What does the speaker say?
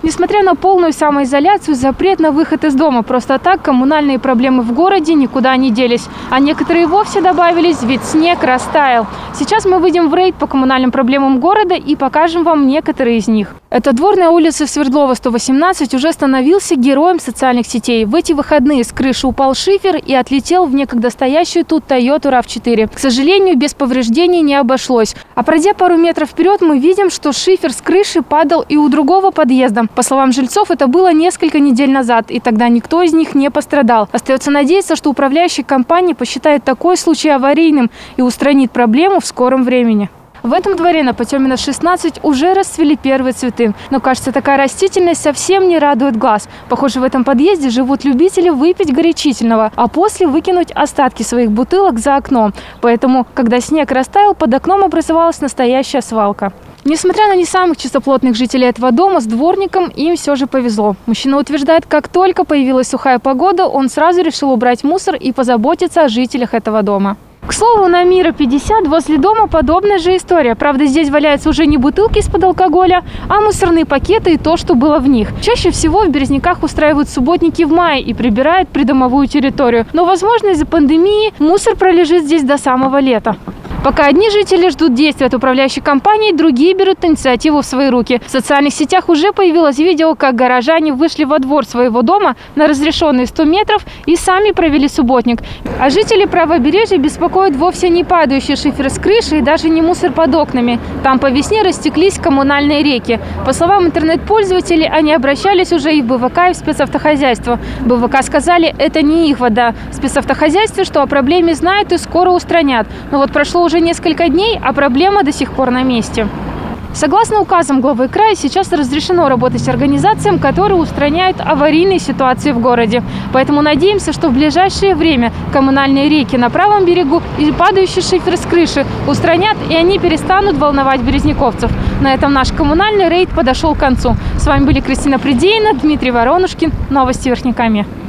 Несмотря на полную самоизоляцию, запрет на выход из дома просто так, коммунальные проблемы в городе никуда не делись. А некоторые вовсе добавились, ведь снег растаял. Сейчас мы выйдем в рейд по коммунальным проблемам города и покажем вам некоторые из них. Этот двор на улице Свердлова, 118, уже становился героем социальных сетей. В эти выходные с крыши упал шифер и отлетел в некогда стоящую тут Toyota RAV4. К сожалению, без повреждений не обошлось. А пройдя пару метров вперед, мы видим, что шифер с крыши падал и у другого подъезда. По словам жильцов, это было несколько недель назад, и тогда никто из них не пострадал. Остается надеяться, что управляющая компания посчитает такой случай аварийным и устранит проблему в скором времени. В этом дворе на Потёмина 16 уже расцвели первые цветы. Но, кажется, такая растительность совсем не радует глаз. Похоже, в этом подъезде живут любители выпить горячительного, а после выкинуть остатки своих бутылок за окно. Поэтому, когда снег растаял, под окном образовалась настоящая свалка. Несмотря на не самых чистоплотных жителей этого дома, с дворником им все же повезло. Мужчина утверждает, как только появилась сухая погода, он сразу решил убрать мусор и позаботиться о жителях этого дома. К слову, на Мира 50 возле дома подобная же история. Правда, здесь валяются уже не бутылки из-под алкоголя, а мусорные пакеты и то, что было в них. Чаще всего в Березняках устраивают субботники в мае и прибирают придомовую территорию. Но, возможно, из-за пандемии мусор пролежит здесь до самого лета. Пока одни жители ждут действий от управляющей компании, другие берут инициативу в свои руки. В социальных сетях уже появилось видео, как горожане вышли во двор своего дома на разрешенные 100 метров и сами провели субботник. А жители правобережья беспокоят вовсе не падающий шифер с крыши и даже не мусор под окнами. Там по весне растеклись коммунальные реки. По словам интернет-пользователей, они обращались уже и в БВК, и в спецавтохозяйство. БВК сказали, это не их вода. В спецавтохозяйстве, что о проблеме знают и скоро устранят. Но вот прошло уже несколько дней, а проблема до сих пор на месте. Согласно указам главы края, сейчас разрешено работать организациям, которые устраняют аварийные ситуации в городе. Поэтому надеемся, что в ближайшее время коммунальные реки на правом берегу и падающий шифер с крыши устранят, и они перестанут волновать березняковцев. На этом наш коммунальный рейд подошел к концу. С вами были Кристина Придеина, Дмитрий Воронушкин. Новости Верхнекамья.